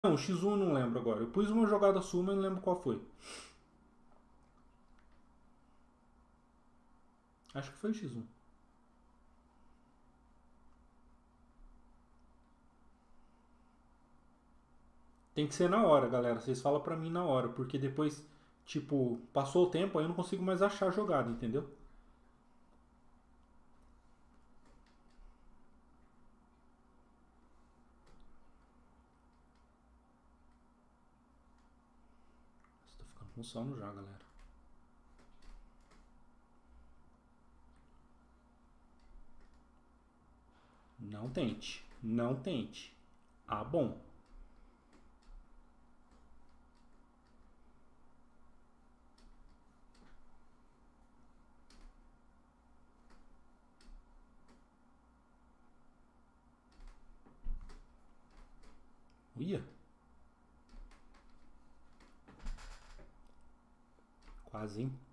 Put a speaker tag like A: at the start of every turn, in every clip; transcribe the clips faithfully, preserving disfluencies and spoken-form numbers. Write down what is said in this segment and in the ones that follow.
A: Não, o X um eu não lembro agora. Eu pus uma jogada sua, mas não lembro qual foi. Acho que foi o X um. Tem que ser na hora, galera. Vocês falam pra mim na hora, porque depois, tipo, passou o tempo, aí eu não consigo mais achar a jogada, entendeu? Estou ficando com sono já, galera. Não tente. Não tente. Ah, bom. Ia. Quase, hein?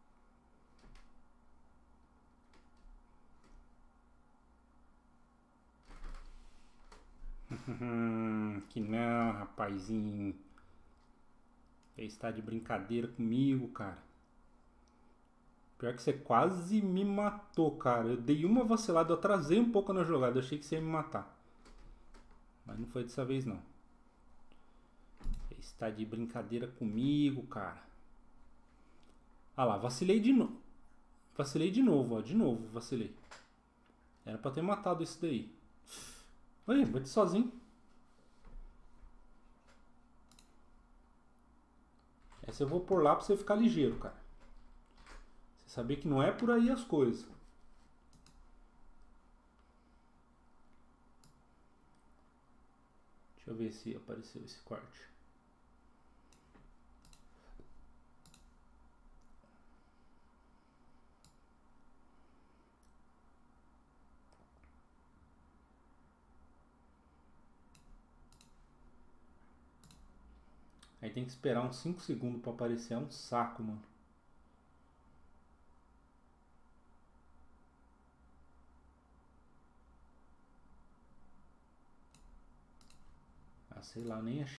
A: Hum, que não, rapazinho. Você está de brincadeira comigo, cara. Pior que você quase me matou, cara. Eu dei uma vacilada, eu atrasei um pouco na jogada. Eu achei que você ia me matar. Mas não foi dessa vez, não. Você está de brincadeira comigo, cara. Ah lá, vacilei de novo. Vacilei de novo, ó. De novo, vacilei. Era pra ter matado esse daí. Oi, bate sozinho. Essa eu vou por lá pra você ficar ligeiro, cara. Você saber que não é por aí as coisas. Deixa eu ver se apareceu esse corte. Aí tem que esperar uns cinco segundos pra aparecer. É um saco, mano. Ah, sei lá, nem achei.